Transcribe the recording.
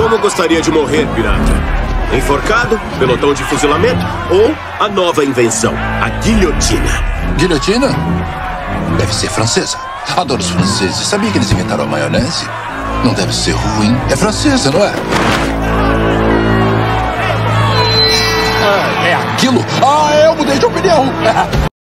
Como gostaria de morrer, pirata? Enforcado, pelotão de fuzilamento ou a nova invenção, a guilhotina? Guilhotina? Deve ser francesa. Adoro os franceses. Sabia que eles inventaram a maionese? Não deve ser ruim. É francesa, não é? É aquilo? Eu mudei de opinião.